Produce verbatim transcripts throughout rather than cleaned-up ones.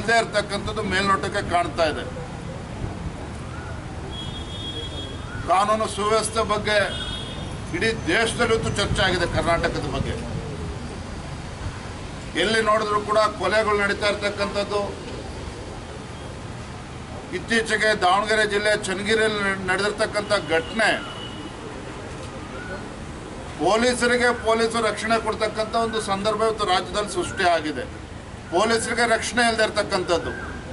ಇಲ್ಲದೆ ಇರತಕ್ಕಂಥದ್ದು ಮೇಲ್ನೋಟಕ್ಕೆ ಕಾಣ್ತಾ ಇದೆ. ಕಾನೂನು ಸುವ್ಯವಸ್ಥೆ ಬಗ್ಗೆ ಇಡೀ ದೇಶದಲ್ಲೂ ಚರ್ಚೆ ಆಗಿದೆ. ಕರ್ನಾಟಕದ ಬಗ್ಗೆ ಎಲ್ಲಿ ನೋಡಿದ್ರು ಕೂಡ ಕೊಲೆಗಳು ನಡೀತಾ ಇರ್ತಕ್ಕಂಥದ್ದು. ಇತ್ತೀಚೆಗೆ ದಾವಣಗೆರೆ ಜಿಲ್ಲೆ ಚನ್ನಗಿರಿಯಲ್ಲಿ ನಡೆದಿರ್ತಕ್ಕಂಥ ಘಟನೆ ಪೊಲೀಸರಿಗೆ ಪೊಲೀಸರು ರಕ್ಷಣೆ ಕೊಡ್ತಕ್ಕಂಥ ಒಂದು ಸಂದರ್ಭ ಇವತ್ತು ರಾಜ್ಯದಲ್ಲಿ ಸೃಷ್ಟಿ ಆಗಿದೆ. ಪೊಲೀಸರಿಗೆ ರಕ್ಷಣೆ ಇಲ್ಲದೆ ಇರ್ತಕ್ಕಂಥದ್ದು,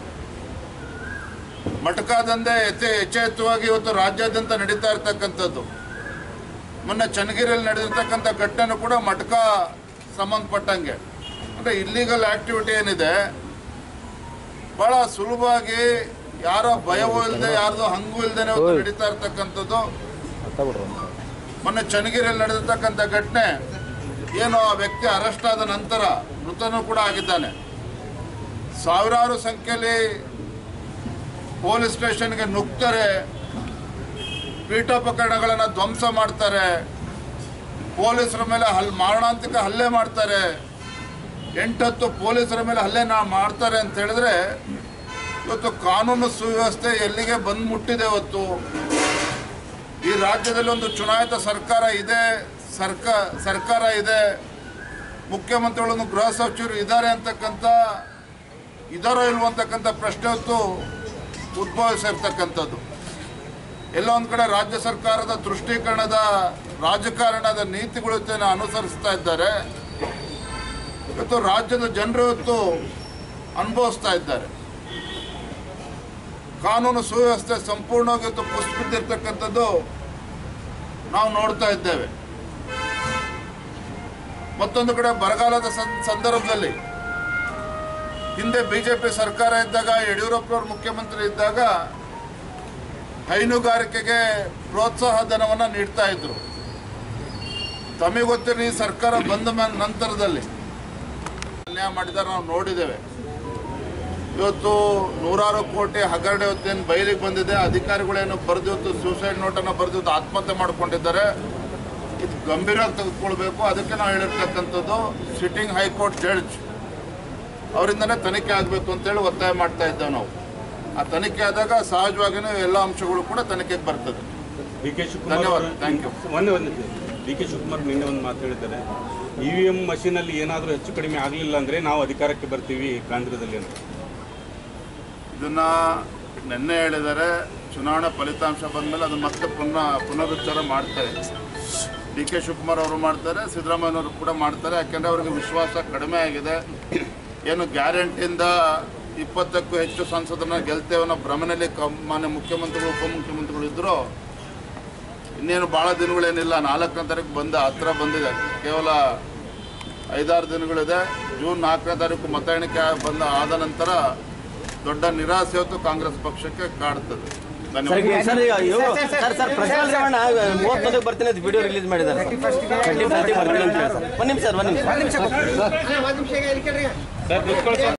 ಮಟಕಾ ದಂಧೆ ಯಥೇ ಯಥೇಚ್ಛವಾಗಿ ಇವತ್ತು ರಾಜ್ಯಾದ್ಯಂತ ನಡೀತಾ ಇರ್ತಕ್ಕಂಥದ್ದು. ಮೊನ್ನೆ ಚನ್ನಗಿರಿಯಲ್ಲಿ ನಡೆದಿರ್ತಕ್ಕಂಥ ಘಟನೆ ಕೂಡ ಮಟಕಾ ಸಂಬಂಧಪಟ್ಟಂಗೆ. ಅಂದರೆ ಇಲ್ಲಿಗಲ್ ಆಕ್ಟಿವಿಟಿ ಏನಿದೆ ಬಹಳ ಸುಲಭವಾಗಿ ಯಾರೋ ಭಯವೂ ಇಲ್ಲದೆ ಯಾರ್ದು ಹಂಗೂ ಇಲ್ಲದೆ ನಡೀತಾ ಇರ್ತಕ್ಕಂಥದ್ದು. ಮೊನ್ನೆ ಚನ್ನಗಿರಿಯಲ್ಲಿ ನಡೆದಿರ್ತಕ್ಕಂಥ ಘಟನೆ ಏನು, ಆ ವ್ಯಕ್ತಿ ಅರೆಸ್ಟ್ ಆದ ನಂತರ ಮೃತನೂ ಕೂಡ ಆಗಿದ್ದಾನೆ. ಸಾವಿರಾರು ಸಂಖ್ಯೆಯಲ್ಲಿ ಪೊಲೀಸ್ ಸ್ಟೇಷನ್ಗೆ ನುಗ್ತಾರೆ, ಪೀಠೋಪಕರಣಗಳನ್ನು ಧ್ವಂಸ ಮಾಡ್ತಾರೆ, ಪೊಲೀಸರ ಮೇಲೆ ಹಲ್ ಮಾರಣಾಂತಿಕ ಹಲ್ಲೆ ಮಾಡ್ತಾರೆ, ಎಂಟತ್ತು ಪೊಲೀಸರ ಮೇಲೆ ಹಲ್ಲೆ ನಾ ಮಾಡ್ತಾರೆ ಅಂತ ಹೇಳಿದ್ರೆ ಇವತ್ತು ಕಾನೂನು ಸುವ್ಯವಸ್ಥೆ ಎಲ್ಲಿಗೆ ಬಂದು ಮುಟ್ಟಿದೆ. ಇವತ್ತು ಈ ರಾಜ್ಯದಲ್ಲಿ ಒಂದು ಚುನಾಯಿತ ಸರ್ಕಾರ ಇದೆ, ಸರ್ಕ ಸರ್ಕಾರ ಇದೆ, ಮುಖ್ಯಮಂತ್ರಿಗಳನ್ನು ಗೃಹ ಸಚಿವರು ಇದ್ದಾರೆ ಅಂತಕ್ಕಂಥ ಇದಾರೋ ಇಲ್ವೋ ಅಂತಕ್ಕಂಥ ಪ್ರಶ್ನೆ ಹೊತ್ತು ಉದ್ಭವಿಸಿರ್ತಕ್ಕಂಥದ್ದು. ಎಲ್ಲ ಒಂದು ಕಡೆ ರಾಜ್ಯ ಸರ್ಕಾರದ ದೃಷ್ಟೀಕರಣದ ರಾಜಕಾರಣದ ನೀತಿಗಳನ್ನು ಅನುಸರಿಸ್ತಾ ಇದ್ದಾರೆ. ಇವತ್ತು ರಾಜ್ಯದ ಜನರು ಇವತ್ತು ಅನುಭವಿಸ್ತಾ ಇದ್ದಾರೆ. ಕಾನೂನು ಸುವ್ಯವಸ್ಥೆ ಸಂಪೂರ್ಣವಾಗಿ ಇವತ್ತು ಕುಸಿದಿರ್ತಕ್ಕಂಥದ್ದು ನಾವು ನೋಡ್ತಾ ಇದ್ದೇವೆ. ಮತ್ತೊಂದು ಕಡೆ ಬರಗಾಲದ ಸಂದರ್ಭದಲ್ಲಿ ಹಿಂದೆ ಬಿಜೆಪಿ ಸರ್ಕಾರ ಇದ್ದಾಗ, ಯಡಿಯೂರಪ್ಪನವರು ಮುಖ್ಯಮಂತ್ರಿ ಇದ್ದಾಗ ಹೈನುಗಾರಿಕೆಗೆ ಪ್ರೋತ್ಸಾಹ ಧನವನ್ನು ನೀಡ್ತಾ ಇದ್ರು. ತಮಗೆ ಗೊತ್ತಿರೋ ಈ ಸರ್ಕಾರ ಬಂದ ನಂತರದಲ್ಲಿ ಅನ್ಯಾಯ ಮಾಡಿದ್ದಾರೆ, ನಾವು ನೋಡಿದ್ದೇವೆ. ಇವತ್ತು ನೂರಾರು ಕೋಟಿ ಹಗರಣ ಇವತ್ತೇನು ಬಯಲಿಗೆ ಬಂದಿದೆ. ಅಧಿಕಾರಿಗಳೇನು ಬರೆದು ಇವತ್ತು ಸೂಸೈಡ್ ನೋಟನ್ನು ಬರೆದು ಆತ್ಮಹತ್ಯೆ ಮಾಡಿಕೊಂಡಿದ್ದಾರೆ. ಇದು ಗಂಭೀರವಾಗಿ ತೆಗೆದುಕೊಳ್ಬೇಕು. ಅದಕ್ಕೆ ನಾವು ಹೇಳಿರ್ತಕ್ಕಂಥದ್ದು ಸಿಟ್ಟಿಂಗ್ ಹೈಕೋರ್ಟ್ ಜಡ್ಜ್ ಅವರಿಂದನೇ ತನಿಖೆ ಆಗಬೇಕು ಅಂತೇಳಿ ಒತ್ತಾಯ ಮಾಡ್ತಾ ಇದ್ದೇವೆ ನಾವು. ಆ ತನಿಖೆ ಆದಾಗ ಸಹಜವಾಗಿಯೂ ಎಲ್ಲ ಅಂಶಗಳು ಕೂಡ ತನಿಖೆಗೆ ಬರ್ತದೆ. ಡಿ ಕೆ ಶಿವಕುಮಾರ್ ಧನ್ಯವಾದ, ಥ್ಯಾಂಕ್ ಯು. ಒಂದೇ ಒಂದು ಡಿ ಕೆ ಶಿವಕುಮಾರ್ ನಿನ್ನೆ ಒಂದು ಮಾತು ಹೇಳಿದ್ದಾರೆ, ಇ ವಿ ಎಂ ಮಷೀನಲ್ಲಿ ಏನಾದರೂ ಹೆಚ್ಚು ಕಡಿಮೆ ಆಗಲಿಲ್ಲ ಅಂದರೆ ನಾವು ಅಧಿಕಾರಕ್ಕೆ ಬರ್ತೀವಿ ಕೇಂದ್ರದಲ್ಲಿ ಅಂತ. ಇದನ್ನು ನಿನ್ನೆ ಹೇಳಿದ್ದಾರೆ. ಚುನಾವಣೆ ಫಲಿತಾಂಶ ಬಂದಮೇಲೆ ಅದು ಮತ್ತೆ ಪುನಃ ಪುನರುಚ್ಚಾರ ಮಾಡ್ತಾರೆ. ಡಿ ಕೆ ಶಿವಕುಮಾರ್ ಅವರು ಮಾಡ್ತಾರೆ, ಸಿದ್ದರಾಮಯ್ಯನವರು ಕೂಡ ಮಾಡ್ತಾರೆ. ಯಾಕೆಂದರೆ ಅವರಿಗೆ ವಿಶ್ವಾಸ ಕಡಿಮೆ ಆಗಿದೆ. ಏನು ಗ್ಯಾರಂಟಿಯಿಂದ ಇಪ್ಪತ್ತಕ್ಕೂ ಹೆಚ್ಚು ಸಂಸದರನ್ನ ಗೆಲ್ತೇವೆ ಅನ್ನೋ ಭ್ರಮಣೆಯಲ್ಲಿ ಮಾನ್ಯ ಮುಖ್ಯಮಂತ್ರಿಗಳು ಉಪಮುಖ್ಯಮಂತ್ರಿಗಳು ಇದ್ದರು. ಇನ್ನೇನು ಭಾಳ ದಿನಗಳೇನಿಲ್ಲ, ನಾಲ್ಕನೇ ತಾರೀಕು ಬಂದ ಹತ್ತಿರ ಬಂದಿದೆ. ಕೇವಲ ಐದಾರು ದಿನಗಳಿದೆ. ಜೂನ್ ನಾಲ್ಕನೇ ತಾರೀಕು ಮತ ಎಣಿಕೆ ಬಂದ ಆದ ನಂತರ ದೊಡ್ಡ ನಿರಾಸೆ ಹೊತ್ತು ಕಾಂಗ್ರೆಸ್ ಪಕ್ಷಕ್ಕೆ ಕಾಡ್ತದೆ. ಬರ್ತೀನಿ ವಿಡಿಯೋ ರಿಲೀಸ್ ಮಾಡಿದ್ದಾರೆ.